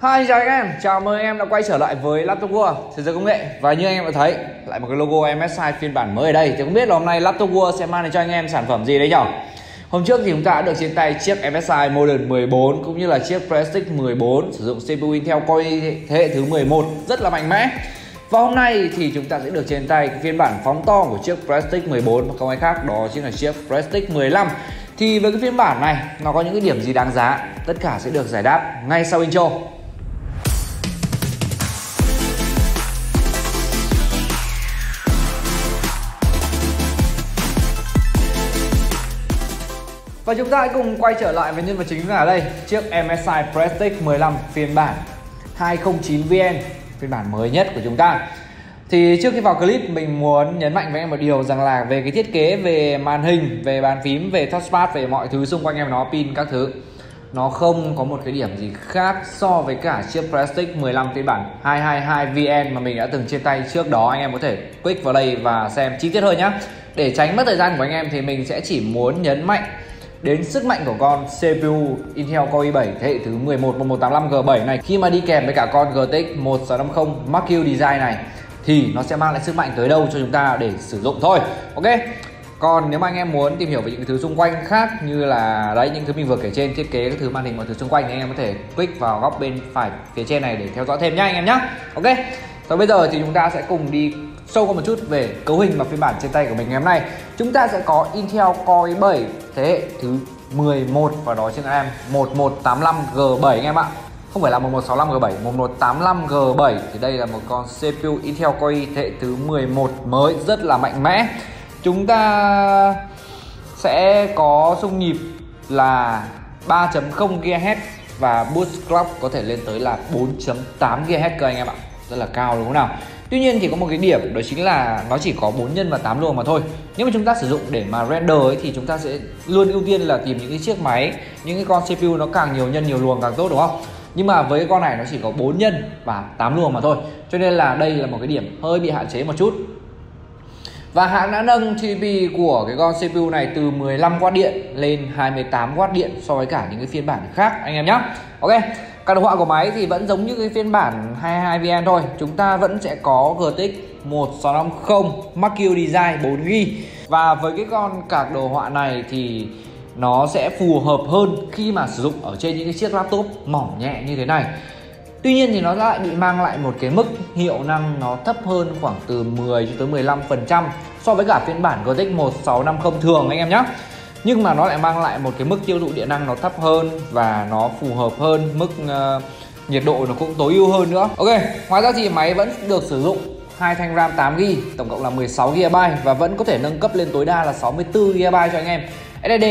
Hi, chào anh em, chào mừng anh em đã quay trở lại với Laptop World, thế giới công nghệ. Và như anh em đã thấy, lại một cái logo MSI phiên bản mới ở đây. Thì không biết là hôm nay Laptop World sẽ mang đến cho anh em sản phẩm gì đấy nhỉ? Hôm trước thì chúng ta đã được trên tay chiếc MSI Modern 14 cũng như là chiếc Prestige 14 sử dụng CPU Intel Core i thế hệ thứ 11 rất là mạnh mẽ. Và hôm nay thì chúng ta sẽ được trên tay cái phiên bản phóng to của chiếc Prestige 14 và không ai khác đó chính là chiếc Prestige 15. Thì với cái phiên bản này nó có những cái điểm gì đáng giá, tất cả sẽ được giải đáp ngay sau intro. Và chúng ta hãy cùng quay trở lại với nhân vật chính là ở đây, chiếc MSI Prestige 15 phiên bản 209VN, phiên bản mới nhất của chúng ta. Thì trước khi vào clip mình muốn nhấn mạnh với em một điều rằng là về cái thiết kế, về màn hình, về bàn phím, về touchpad, về mọi thứ xung quanh em nó, pin các thứ, nó không có một cái điểm gì khác so với cả chiếc Prestige 15 phiên bản 222VN mà mình đã từng trên tay trước đó. Anh em có thể click vào đây và xem chi tiết hơn nhé. Để tránh mất thời gian của anh em thì mình sẽ chỉ muốn nhấn mạnh đến sức mạnh của con CPU Intel Core i7 thế hệ thứ 11 1185G7 này khi mà đi kèm với cả con GTX 1650 Mark-II Design này thì nó sẽ mang lại sức mạnh tới đâu cho chúng ta để sử dụng thôi. Ok. Còn nếu mà anh em muốn tìm hiểu về những cái thứ xung quanh khác như là đấy, những thứ mình vừa kể trên, thiết kế các thứ màn hình, mọi thứ xung quanh thì anh em có thể click vào góc bên phải phía trên này để theo dõi thêm nhá anh em nhá. Ok. Và bây giờ thì chúng ta sẽ cùng đi sâu qua một chút về cấu hình và phiên bản trên tay của mình ngày hôm nay. Chúng ta sẽ có Intel Core i7 thế hệ thứ 11 và đó chính là em 1185G7 anh em ạ. Không phải là 1165G7, 1185G7 thì đây là một con CPU Intel Core i thế hệ thứ 11 mới rất là mạnh mẽ. Chúng ta sẽ có xung nhịp là 3.0 GHz và boost clock có thể lên tới là 4.8 GHz cơ anh em ạ. Rất là cao đúng không nào? Tuy nhiên thì có một cái điểm đó chính là nó chỉ có 4 nhân và 8 luồng mà thôi. Nếu mà chúng ta sử dụng để mà render ấy, thì chúng ta sẽ luôn ưu tiên là tìm những cái chiếc máy, những cái con CPU nó càng nhiều nhân nhiều luồng càng tốt đúng không? Nhưng mà với cái con này nó chỉ có 4 nhân và 8 luồng mà thôi. Cho nên là đây là một cái điểm hơi bị hạn chế một chút. Và hãng đã nâng TDP của cái con CPU này từ 15W điện lên 28W điện so với cả những cái phiên bản khác anh em nhé. Ok. Các đồ họa của máy thì vẫn giống như cái phiên bản 22VN thôi. Chúng ta vẫn sẽ có GTX 1650 Mark-II Design 4GB. Và với cái con card đồ họa này thì nó sẽ phù hợp hơn khi mà sử dụng ở trên những cái chiếc laptop mỏng nhẹ như thế này. Tuy nhiên thì nó lại bị mang lại một cái mức hiệu năng nó thấp hơn khoảng từ 10 cho tới 15% so với cả phiên bản GTX 1650 thường anh em nhé. Nhưng mà nó lại mang lại một cái mức tiêu thụ điện năng nó thấp hơn và nó phù hợp hơn, mức nhiệt độ nó cũng tối ưu hơn nữa. Ok, ngoài ra thì máy vẫn được sử dụng 2 thanh RAM 8GB, tổng cộng là 16GB và vẫn có thể nâng cấp lên tối đa là 64GB cho anh em. SSD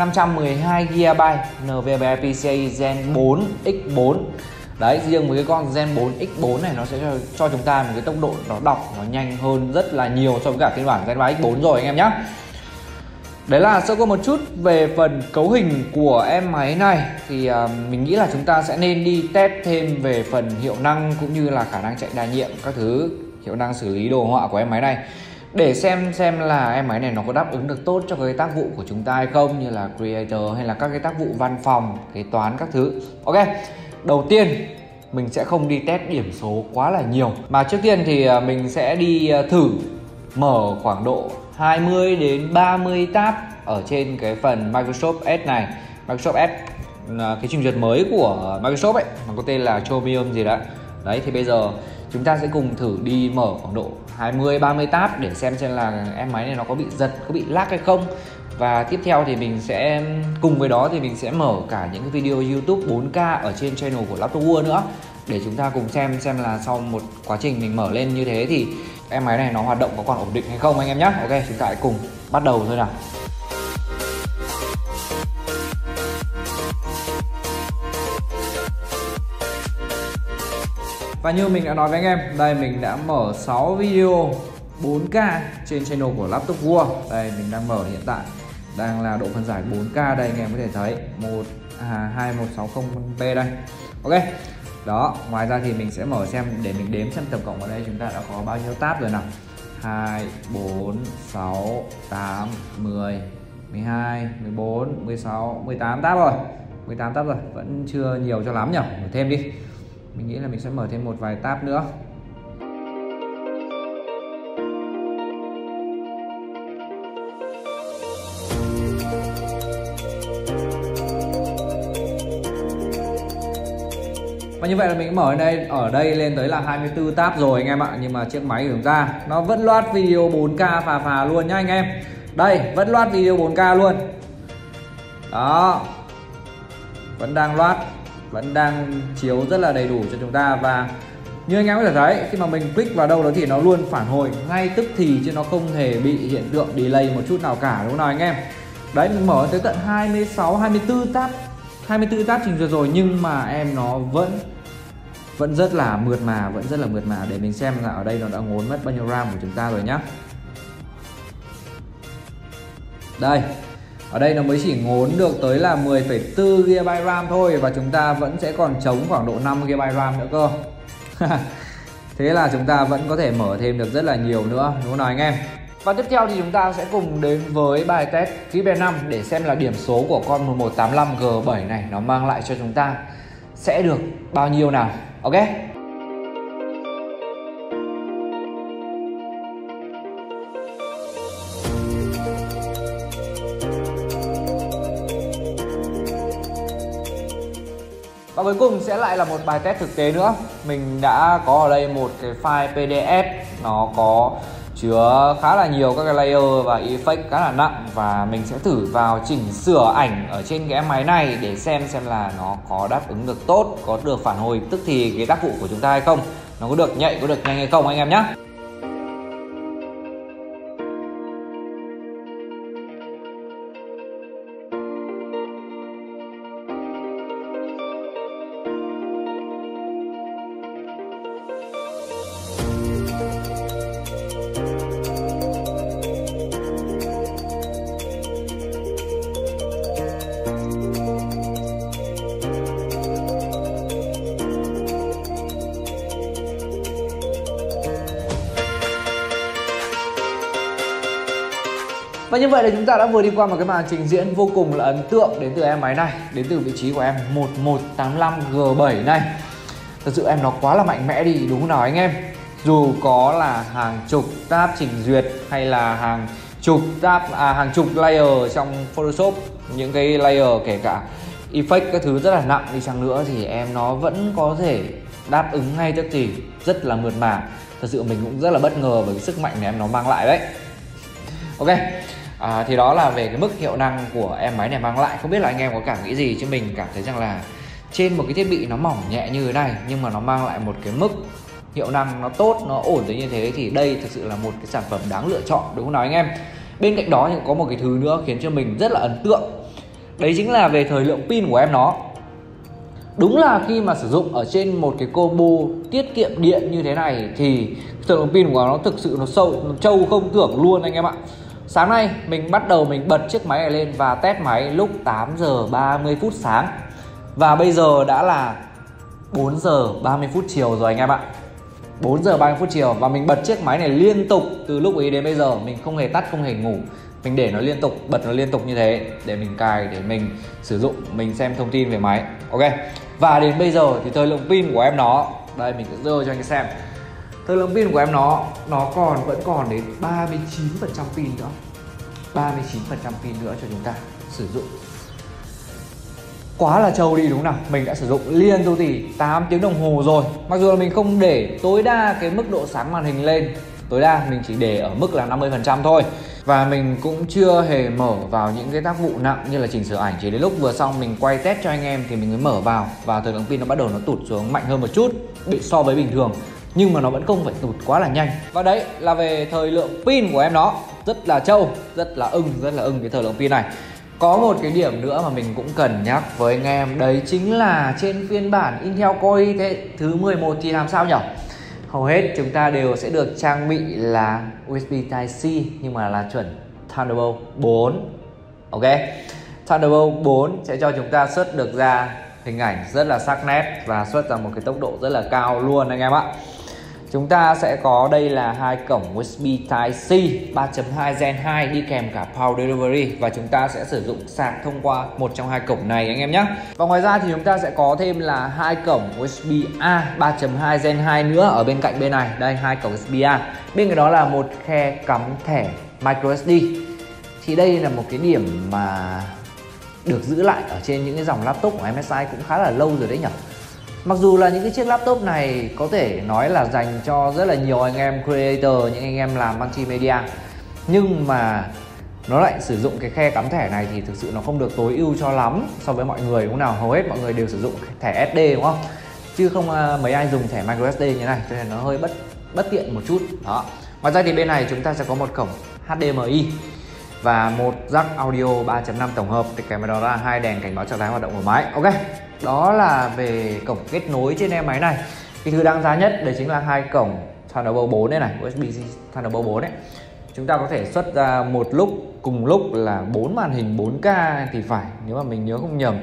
512GB NVMe PCIe Gen 4 X4. Đấy, riêng với cái con Gen 4 X4 này nó sẽ cho chúng ta một cái tốc độ nó đọc nó nhanh hơn rất là nhiều so với cả phiên bản Gen 3 X4 rồi anh em nhé. Đấy là sơ qua một chút về phần cấu hình của em máy này. Thì mình nghĩ là chúng ta sẽ nên đi test thêm về phần hiệu năng cũng như là khả năng chạy đa nhiệm, các thứ hiệu năng xử lý đồ họa của em máy này, để xem là em máy này nó có đáp ứng được tốt cho cái tác vụ của chúng ta hay không, như là creator hay là các cái tác vụ văn phòng, kế toán các thứ. Ok. Đầu tiên mình sẽ không đi test điểm số quá là nhiều, mà trước tiên thì mình sẽ đi thử mở khoảng độ 20 đến 30 tab ở trên cái phần Microsoft Edge này. Microsoft Edge, cái trình duyệt mới của Microsoft ấy, nó có tên là Chromium gì đó. Đấy, thì bây giờ chúng ta sẽ cùng thử đi mở khoảng độ 20-30 tab để xem là em máy này nó có bị giật, có bị lag hay không. Và tiếp theo thì mình sẽ cùng với đó thì mình sẽ mở cả những cái video YouTube 4K ở trên channel của Laptop World nữa, để chúng ta cùng xem là sau một quá trình mình mở lên như thế thì em máy này nó hoạt động có còn ổn định hay không anh em nhé. Ok, chúng ta hãy cùng bắt đầu thôi nào. Và như mình đã nói với anh em, đây mình đã mở 6 video 4K trên channel của Laptop World. Đây mình đang mở hiện tại, đang là độ phân giải 4K đây anh em có thể thấy 2160p đây. Ok. Đó, ngoài ra thì mình sẽ mở xem để mình đếm xem tổng cộng ở đây chúng ta đã có bao nhiêu tab rồi nào. 2, 4, 6, 8, 10, 12, 14, 16, 18 tab rồi. 18 tab rồi, vẫn chưa nhiều cho lắm nhỉ, mở thêm đi. Mình nghĩ là mình sẽ mở thêm một vài tab nữa. Và như vậy là mình mở ở đây lên tới là 24 tab rồi anh em ạ. Nhưng mà chiếc máy của chúng ta nó vẫn load video 4K phà luôn nhá anh em. Đây, vẫn load video 4K luôn. Đó, vẫn đang load, vẫn đang chiếu rất là đầy đủ cho chúng ta. Và như anh em có thể thấy, khi mà mình click vào đâu đó thì nó luôn phản hồi ngay tức thì, chứ nó không hề bị hiện tượng delay một chút nào cả, đúng không nào anh em. Đấy, mình mở tới tận 26, 24 tab trình duyệt rồi, nhưng mà em nó vẫn rất là mượt mà, Để mình xem là ở đây nó đã ngốn mất bao nhiêu RAM của chúng ta rồi nhá. Đây, ở đây nó mới chỉ ngốn được tới là 10,4 GB RAM thôi, và chúng ta vẫn sẽ còn trống khoảng độ 5 GB RAM nữa cơ. Thế là chúng ta vẫn có thể mở thêm được rất là nhiều nữa, đúng không nào anh em? Và tiếp theo thì chúng ta sẽ cùng đến với bài test Flip E5 để xem là điểm số của con 1185G7 này nó mang lại cho chúng ta sẽ được bao nhiêu nào. Ok. Và cuối cùng sẽ lại là một bài test thực tế nữa. Mình đã có ở đây một cái file PDF, nó có chứa khá là nhiều các cái layer và effect khá là nặng, và mình sẽ thử vào chỉnh sửa ảnh ở trên cái máy này để xem là nó có đáp ứng được tốt, có được phản hồi tức thì cái tác vụ của chúng ta hay không, nó có được nhạy, có được nhanh hay không anh em nhé. Và như vậy là chúng ta đã vừa đi qua một cái màn trình diễn vô cùng là ấn tượng đến từ em máy này, đến từ vị trí của em 1185G7 này. Thật sự em nó quá là mạnh mẽ đi, đúng không nào anh em? Dù có là hàng chục tab trình duyệt hay là hàng chục layer trong Photoshop, những cái layer kể cả effect các thứ rất là nặng đi chăng nữa thì em nó vẫn có thể đáp ứng ngay tức thì, rất là mượt mà. Thật sự mình cũng rất là bất ngờ với cái sức mạnh này em nó mang lại đấy. Ok, thì đó là về cái mức hiệu năng của em máy này mang lại. Không biết là anh em có cảm nghĩ gì, chứ mình cảm thấy rằng là trên một cái thiết bị nó mỏng nhẹ như thế này nhưng mà nó mang lại một cái mức hiệu năng nó tốt, nó ổn tới như thế thì đây thực sự là một cái sản phẩm đáng lựa chọn, đúng không nào anh em? Bên cạnh đó thì có một cái thứ nữa khiến cho mình rất là ấn tượng, đấy chính là về thời lượng pin của em nó. Đúng là khi mà sử dụng ở trên một cái combo tiết kiệm điện như thế này thì thời lượng pin của nó thực sự nó trâu không tưởng luôn anh em ạ. Sáng nay mình bắt đầu mình bật chiếc máy này lên và test máy lúc 8 giờ 30 phút sáng. Và bây giờ đã là 4 giờ 30 phút chiều rồi anh em ạ. 4 giờ 30 phút chiều và mình bật chiếc máy này liên tục từ lúc ấy đến bây giờ. Mình không hề tắt, không hề ngủ. Mình để nó liên tục, bật nó liên tục như thế để mình cài, để mình sử dụng, mình xem thông tin về máy. Ok. Và đến bây giờ thì thời lượng pin của em nó, đây mình sẽ dơ cho anh xem. Thời lượng pin của em nó vẫn còn đến 39% pin nữa. 39% pin nữa cho chúng ta sử dụng. Quá là trâu đi đúng nào. Mình đã sử dụng liên tục thì 8 tiếng đồng hồ rồi. Mặc dù là mình không để tối đa cái mức độ sáng màn hình lên, tối đa mình chỉ để ở mức là 50% thôi. Và mình cũng chưa hề mở vào những cái tác vụ nặng như là chỉnh sửa ảnh. Chỉ đến lúc vừa xong mình quay test cho anh em thì mình mới mở vào. Và thời lượng pin nó bắt đầu nó tụt xuống mạnh hơn một chút so với bình thường, nhưng mà nó vẫn không phải tụt quá là nhanh. Và đấy là về thời lượng pin của em nó. Rất là trâu, rất là ưng cái thời lượng pin này. Có một cái điểm nữa mà mình cũng cần nhắc với anh em, đấy chính là trên phiên bản Intel Core i thứ 11 thì làm sao nhỉ? Hầu hết chúng ta đều sẽ được trang bị là USB Type-C nhưng mà là chuẩn Thunderbolt 4. Ok, Thunderbolt 4 sẽ cho chúng ta xuất được ra hình ảnh rất là sắc nét và xuất ra một cái tốc độ rất là cao luôn anh em ạ. Chúng ta sẽ có đây là hai cổng USB Type-C 3.2 Gen 2 đi kèm cả Power Delivery, và chúng ta sẽ sử dụng sạc thông qua một trong hai cổng này anh em nhé. Và ngoài ra thì chúng ta sẽ có thêm là hai cổng USB-A 3.2 Gen 2 nữa ở bên cạnh bên này. Đây, hai cổng USB-A. Bên cái đó là một khe cắm thẻ microSD. Thì đây là một cái điểm mà được giữ lại ở trên những cái dòng laptop của MSI cũng khá là lâu rồi đấy nhỉ. Mặc dù là những cái chiếc laptop này có thể nói là dành cho rất là nhiều anh em creator, những anh em làm multimedia, nhưng mà nó lại sử dụng cái khe cắm thẻ này thì thực sự nó không được tối ưu cho lắm so với mọi người, đúng nào? Hầu hết mọi người đều sử dụng thẻ SD đúng không? Chứ không mấy ai dùng thẻ microSD như này, cho nên nó hơi bất tiện một chút. Đó. Ngoài ra thì bên này chúng ta sẽ có một cổng HDMI và một jack audio 3.5 tổng hợp, thì kèm với đó là hai đèn cảnh báo trạng thái hoạt động của máy. Ok, đó là về cổng kết nối trên em máy này. Cái thứ đáng giá nhất đấy chính là hai cổng Thunderbolt 4 đây này, USB-C Thunderbolt 4 đấy. Chúng ta có thể xuất ra cùng lúc là 4 màn hình 4K thì phải, nếu mà mình nhớ không nhầm,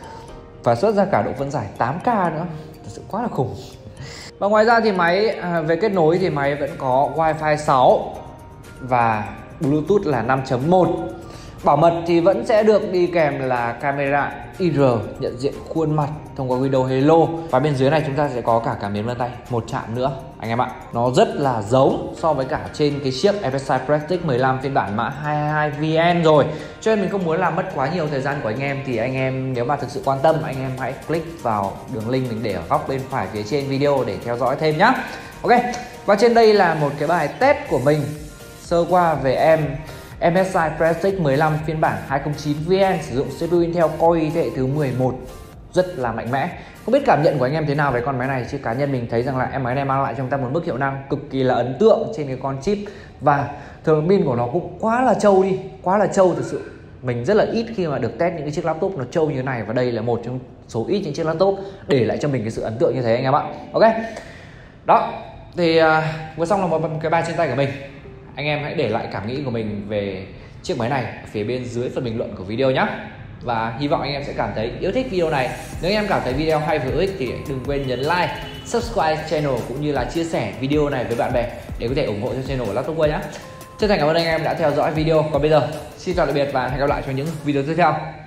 và xuất ra cả độ phân giải 8K nữa, thật sự quá là khủng. Và ngoài ra thì máy về kết nối thì máy vẫn có Wi-Fi 6 và Bluetooth là 5.1. Bảo mật thì vẫn sẽ được đi kèm là camera IR nhận diện khuôn mặt thông qua Windows Hello. Và bên dưới này chúng ta sẽ có cả cảm biến vân tay một chạm nữa anh em ạ. Nó rất là giống so với cả trên cái chiếc MSI Prestige 15 phiên bản mã 222VN rồi. Cho nên mình không muốn làm mất quá nhiều thời gian của anh em, thì anh em nếu mà thực sự quan tâm, anh em hãy click vào đường link mình để ở góc bên phải phía trên video để theo dõi thêm nhá. Ok, và trên đây là một cái bài test của mình sơ qua về MSI Prestige 15 phiên bản 209VN sử dụng CPU Intel Core i thế hệ thứ 11, rất là mạnh mẽ. Không biết cảm nhận của anh em thế nào về con máy này, chứ cá nhân mình thấy rằng là em máy này mang lại cho chúng ta một mức hiệu năng cực kỳ là ấn tượng trên cái con chip, và thời lượng pin của nó cũng quá là trâu đi, quá là trâu thực sự. Mình rất là ít khi mà được test những cái chiếc laptop nó trâu như thế này, và đây là một trong số ít những chiếc laptop để lại cho mình cái sự ấn tượng như thế anh em ạ. Ok, đó thì vừa xong là một cái bài trên tay của mình. Anh em hãy để lại cảm nghĩ của mình về chiếc máy này ở phía bên dưới phần bình luận của video nhé. Và hy vọng anh em sẽ cảm thấy yêu thích video này. Nếu anh em cảm thấy video hay và hữu ích thì đừng quên nhấn like, subscribe channel cũng như là chia sẻ video này với bạn bè để có thể ủng hộ cho channel của Laptop World nhé. Chân thành cảm ơn anh em đã theo dõi video. Còn bây giờ xin chào tạm biệt và hẹn gặp lại trong những video tiếp theo.